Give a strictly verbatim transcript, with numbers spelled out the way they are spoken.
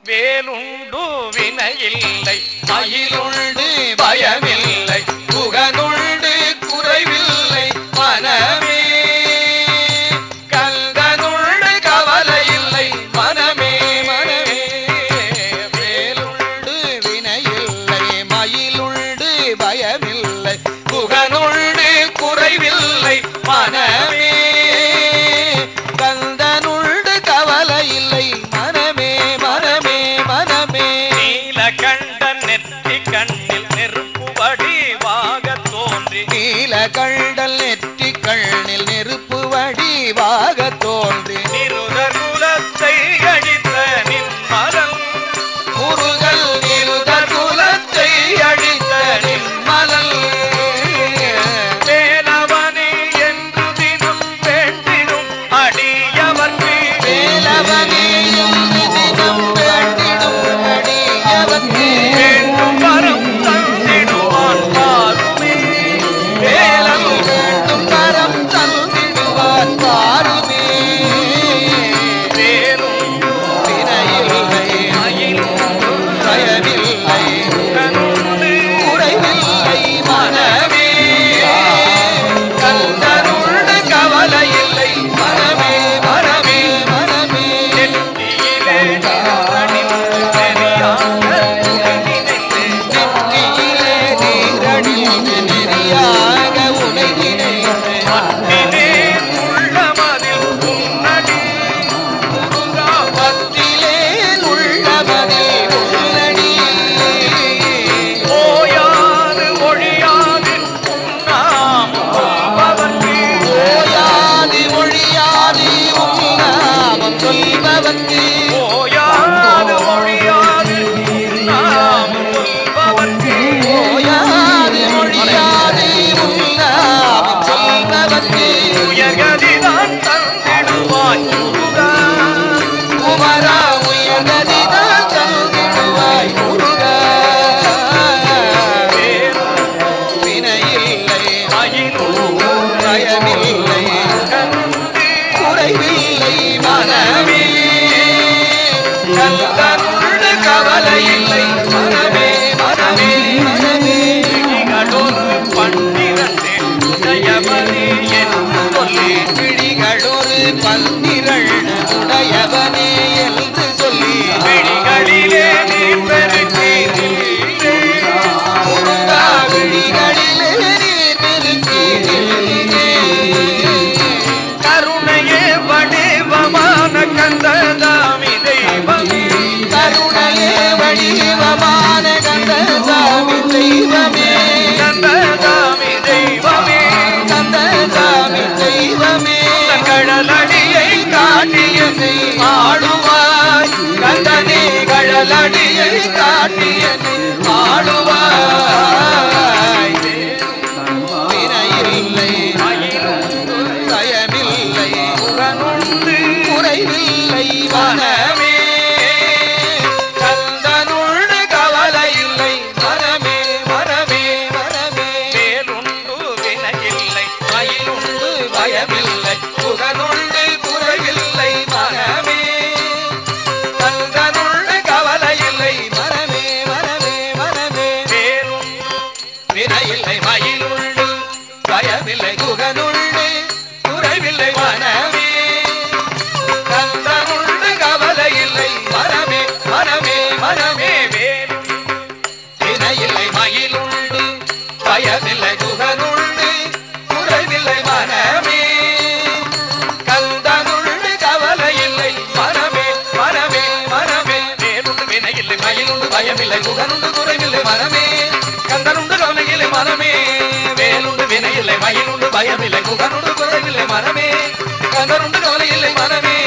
வேலுண்டு வினையில்லை மயிலுண்டு பயமில்லை புகனுண்டு குறைவில்லை மனமே கந்தனுண்டு கவலை இல்லை மனமே மனமே வேலுண்டு வினையில்லை மயிலுண்டு பயமில்லை புகனுண்டு குறைவில்லை மனமே கந்தனுண்டு கவலை இல்லை மனமே மனமே மனமே நீலகண்டன் நெற்றி கண்ணில் நெருப்பு வடிவாக தோன்றி நீலகண்டன் நெற்றி கண்ணில் நெருப்பு வடிவாக தோன்றி நிருதர் குலத்தை அழித்த நின்மலன் முருகல் நிருதர் குலத்தை அழித்த நின்மலன் வேலவனே என்று தினம் வேண்டிடும் அடியவர்க்கு வேலவனே என்று தினம் வேண்டிடும் அடியவர்க்கு வேண்டும் வரம் தந்திடுவான் பாருமே வேலம் வேண்டும் வரம் தந்திடுவான் பாருமே வேலும் வினையில்லை மயிலுண்டு பயமில்லை புகனுண்டு குறைவில்லை மனமே கந்தனுண்டு கவலை இல்லை மனமே மனமே மனமே நெற்றியிலே நீரணிந்து நெறியாக உலகினைந்து நெற்றியிலே நீரணிந்து நெறியாக உலகினைந்து மட்டிலே உள்ளமதில் உன்னடி முருகா மட்டிலே உள்ளமதில் உன்னடி ஓயாது ஒழியாது உன்னாமம் சொல்பவர்க்கு ஓயாது ஒழியாது உன்னாமம் சொல்பவர்க்கு ஓயாது ஒழியாது உன்னாமம் சொல்பவர்க்கு ஓயாது ஒழியாது உன்னாமம் சொல்பவர்க்கு உயர்கதிதான் தந்திடுவாய் முருகா குமரா உயர்கதிதான் தந்திடுவாய் முருகா வினையில்லை மயிலுண்டு பயமில்லை குறைவில்லை மனமே கந்தனுண்டு கவலை இல்லை மனமே மனமே மனமே விழிகளொரு பன்னிரண்டு உடையவனே என்று சொல்லி விழிகளொரு பன்னிரண்டு உடையவனே என்று சொல்லி விழிகளிலே நீ பெருக்கி முருகா விழிகளிலே நீர் பெருக்கி கருணையே வடிவமான கந்ததாமி தெய்வமே கருணையே வடிவமான கந்ததாமி தெய்வமே கந்ததாமி தெய்வமே கந்ததாமி தெய்வமே கடலடியை காட்டியனை ஆளுவாய் கந்தனே கடலடியை காட்டியனை ஆளுவாய் வினையில்லை மயிலுண்டு பயமில்லை புகனுண்டு குறைவில்லை மனமே கந்தனுண்டு கவலை இல்லை மனமே மனமே மனமே வேலுண்டு வினையில்லை மயிலுண்டு பயமில்லை புகனுண்டு குறைவில்லை மனமே கந்தனுண்டு கவலை இல்லை மனமே மனமே மனமே வேலுண்டு வினையில்லை மயிலுண்டு பயமில்லை புகனுண்டு குறைவில்லை மனமே கந்தனுண்டு கவலை இல்லை மனமே மனமே மனமே வேலும் வினையில்லை மயிலுண்டு பயமில்லை புகனுண்டு குறைவில்லை மனமே கந்தனுண்டு கவலை இல்லை மனமே மனமே மனமே வேலுண்டு வினையில்லை மயிலுண்டு பயமில்லை புகனுண்டு குறைவில்லை மனமே கந்தனுண்டு கவலை இல்லை மனமே வேலுண்டு வினையில்லை மயிலுண்டு பயமில்லை புகனுண்டு குறைவில்லை மனமே கந்தனுண்டு கவலை இல்லை மனமே